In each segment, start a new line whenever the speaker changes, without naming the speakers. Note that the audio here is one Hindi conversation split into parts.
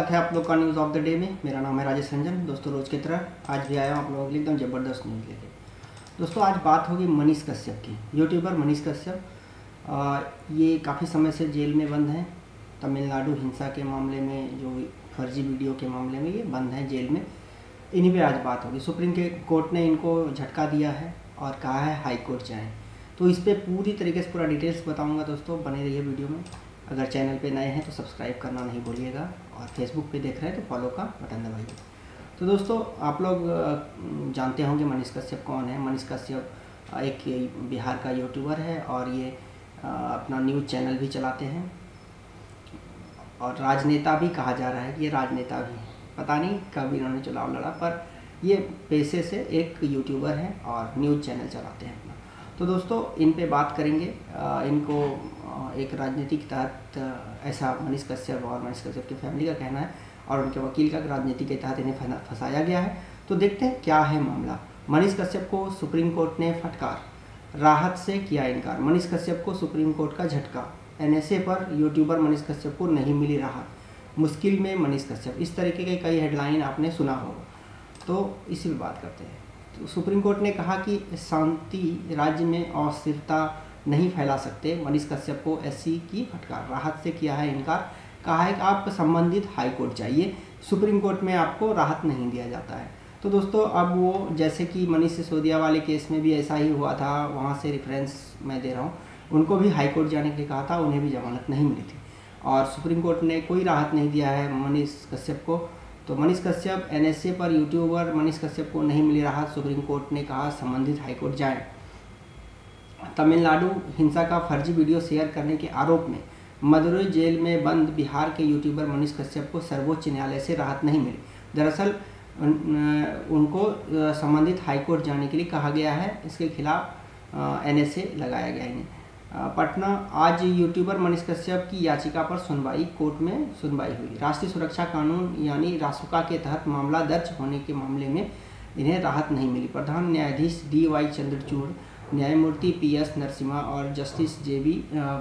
स्वागत है आप लोग का न्यूज़ ऑफ द डे में। मेरा नाम है राजेश रंजन। दोस्तों रोज़ की तरह आज भी आया हूँ आप लोगों के लिए एकदम ज़बरदस्त न्यूज़ लेके। दोस्तों आज बात होगी मनीष कश्यप की। यूट्यूबर मनीष कश्यप ये काफ़ी समय से जेल में बंद हैं। तमिलनाडु हिंसा के मामले में, जो फर्जी वीडियो के मामले में ये बंद हैं जेल में। इन्हीं पे आज बात होगी। सुप्रीम कोर्ट ने इनको झटका दिया है और कहा है हाई कोर्ट जाएँ। तो इस पर पूरी तरीके से पूरा डिटेल्स बताऊँगा। दोस्तों बने रहिए वीडियो में। अगर चैनल पे नए हैं तो सब्सक्राइब करना नहीं भूलिएगा और फेसबुक पे देख रहे हैं तो फॉलो का बटन दबाइए। तो दोस्तों आप लोग जानते होंगे मनीष कश्यप कौन है। मनीष कश्यप एक बिहार का यूट्यूबर है और ये अपना न्यूज़ चैनल भी चलाते हैं और राजनेता भी कहा जा रहा है कि ये राजनेता भी हैं। पता नहीं कब इन्होंने चुनाव लड़ा, पर ये पेशे से एक यूट्यूबर हैं और न्यूज़ चैनल चलाते हैं अपना। तो दोस्तों इन पे बात करेंगे। इनको एक राजनीति के तहत ऐसा मनीष कश्यप और मनीष कश्यप की फैमिली का कहना है और उनके वकील का राजनीति के तहत इन्हें फंसाया गया है। तो देखते हैं क्या है मामला। मनीष कश्यप को सुप्रीम कोर्ट ने फटकार, राहत से किया इनकार। मनीष कश्यप को सुप्रीम कोर्ट का झटका। एनएसए पर यूट्यूबर मनीष कश्यप को नहीं मिली राहत, मुश्किल में मनीष कश्यप। इस तरीके के कई हेडलाइन आपने सुना होगा, तो इसी पर बात करते हैं। तो सुप्रीम कोर्ट ने कहा कि शांति राज्य में अस्थिरता नहीं फैला सकते। मनीष कश्यप को एससी की फटकार, राहत से किया है इनकार। कहा है कि आप संबंधित हाई कोर्ट जाइए, सुप्रीम कोर्ट में आपको राहत नहीं दिया जाता है। तो दोस्तों अब वो जैसे कि मनीष सिसोदिया वाले केस में भी ऐसा ही हुआ था, वहाँ से रेफरेंस मैं दे रहा हूँ। उनको भी हाई कोर्ट जाने के लिए कहा था, उन्हें भी जमानत नहीं मिली थी और सुप्रीम कोर्ट ने कोई राहत नहीं दिया है मनीष कश्यप को। तो मनीष कश्यप एनएसए पर यूट्यूबर मनीष कश्यप को नहीं मिली राहत, सुप्रीम कोर्ट ने कहा संबंधित हाईकोर्ट जाएं। तमिलनाडु हिंसा का फर्जी वीडियो शेयर करने के आरोप में मदुरई जेल में बंद बिहार के यूट्यूबर मनीष कश्यप को सर्वोच्च न्यायालय से राहत नहीं मिली। दरअसल उनको संबंधित हाईकोर्ट जाने के लिए कहा गया है। इसके खिलाफ एनएसए लगाया गया इन्हें। पटना आज यूट्यूबर मनीष कश्यप की याचिका पर सुनवाई, कोर्ट में सुनवाई हुई। राष्ट्रीय सुरक्षा कानून यानी रासुका के तहत मामला दर्ज होने के मामले में इन्हें राहत नहीं मिली। प्रधान न्यायाधीश DY चंद्रचूड़, न्यायमूर्ति PS नरसिम्हा और जस्टिस JB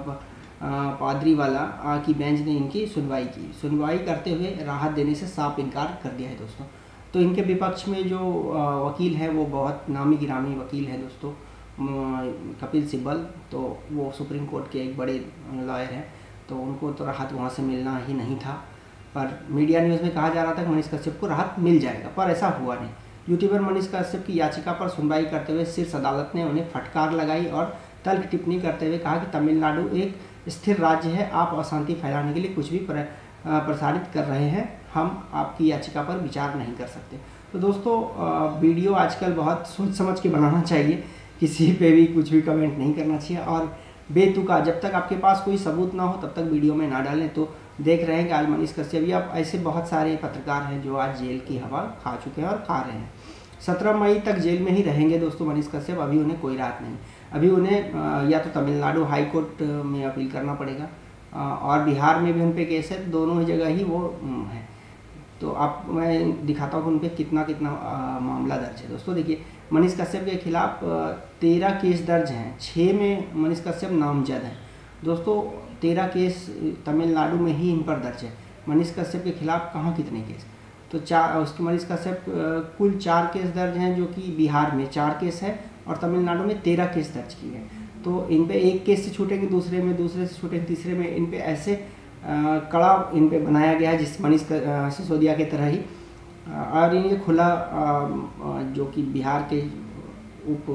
पादरीवाला की बेंच ने इनकी सुनवाई की। सुनवाई करते हुए राहत देने से साफ इनकार कर दिया है दोस्तों। तो इनके विपक्ष में जो वकील है वो बहुत नामी गिरामी वकील है दोस्तों, कपिल सिब्बल। तो वो सुप्रीम कोर्ट के एक बड़े लॉयर हैं, तो उनको तो राहत वहाँ से मिलना ही नहीं था। पर मीडिया न्यूज़ में कहा जा रहा था कि मनीष कश्यप को राहत मिल जाएगा, पर ऐसा हुआ नहीं। यूट्यूबर मनीष कश्यप की याचिका पर सुनवाई करते हुए शीर्ष अदालत ने उन्हें फटकार लगाई और तल्ख टिप्पणी करते हुए कहा कि तमिलनाडु एक स्थिर राज्य है, आप अशांति फैलाने के लिए कुछ भी प्रसारित कर रहे हैं, हम आपकी याचिका पर विचार नहीं कर सकते। तो दोस्तों वीडियो आजकल बहुत सोच समझ के बनाना चाहिए, किसी पे भी कुछ भी कमेंट नहीं करना चाहिए और बेतुका जब तक आपके पास कोई सबूत ना हो तब तक वीडियो में ना डालें। तो देख रहे हैं कि आज मनीष कश्यप या ऐसे बहुत सारे पत्रकार हैं जो आज जेल की हवा खा चुके हैं और खा रहे हैं। 17 मई तक जेल में ही रहेंगे दोस्तों मनीष कश्यप। अभी उन्हें कोई राहत नहीं। अभी उन्हें या तो तमिलनाडु हाई कोर्ट में अपील करना पड़ेगा और बिहार में भी उन पर केस है, दोनों ही जगह ही वो है। तो आप मैं दिखाता हूँ उन पर कितना मामला दर्ज है। दोस्तों देखिए, मनीष कश्यप के खिलाफ 13 केस दर्ज हैं, 6 में मनीष कश्यप नामजद हैं। दोस्तों 13 केस तमिलनाडु में ही इन पर दर्ज है। मनीष कश्यप के खिलाफ कहाँ कितने केस, तो 4 उसके मनीष कश्यप कुल 4 केस दर्ज हैं, जो कि बिहार में 4 केस है और तमिलनाडु में 13 केस दर्ज किए हैं। तो इन पे एक केस से छूटेंगे दूसरे में, दूसरे से छूटेंगे तीसरे में। इन पे ऐसे कड़ा इन पे बनाया गया है जिस मनीष सिसोदिया के तरह ही। और इन्हें खुला जो कि बिहार के उप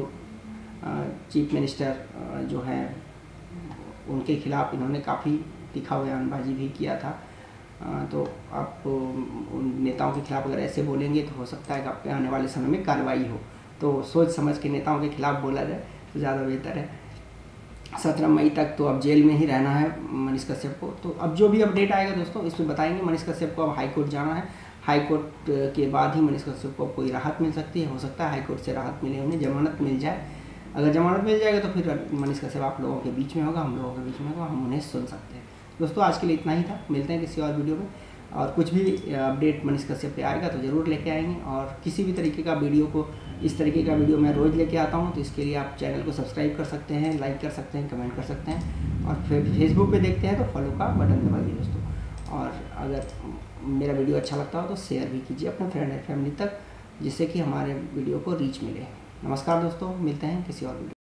चीफ मिनिस्टर जो हैं उनके खिलाफ इन्होंने काफ़ी तीखा बयानबाजी भी किया था। तो आप उन नेताओं के खिलाफ अगर ऐसे बोलेंगे तो हो सकता है कि आपके आने वाले समय में कार्रवाई हो। तो सोच समझ के नेताओं के खिलाफ बोला जाए तो ज़्यादा बेहतर है। 17 मई तक तो अब जेल में ही रहना है मनीष कश्यप को। तो अब जो भी अपडेट आएगा दोस्तों इसमें बताएंगे। मनीष कश्यप को अब हाई कोर्ट जाना है, हाई कोर्ट के बाद ही मनीष कश्यप को कोई राहत मिल सकती है। हो सकता है हाई कोर्ट से राहत मिले, उन्हें जमानत मिल जाए। अगर जमानत मिल जाएगा तो फिर मनीष कश्यप आप लोगों के बीच में होगा, हम लोगों के बीच में होगा, हम उन्हें सुन सकते हैं। दोस्तों आज के लिए इतना ही था, मिलते हैं किसी और वीडियो में। और कुछ भी अपडेट मनीष कश्यप पे आएगा तो ज़रूर लेके आएंगे। और किसी भी तरीके का वीडियो को, इस तरीके का वीडियो मैं रोज़ लेके आता हूँ, तो इसके लिए आप चैनल को सब्सक्राइब कर सकते हैं, लाइक कर सकते हैं, कमेंट कर सकते हैं और फिर फेसबुक पे देखते हैं तो फॉलो का बटन दबाइए दोस्तों। और अगर मेरा वीडियो अच्छा लगता हो तो शेयर भी कीजिए अपने फ्रेंड एंड फैमिली तक, जिससे कि हमारे वीडियो को रीच मिले। नमस्कार दोस्तों, मिलते हैं किसी और वीडियो।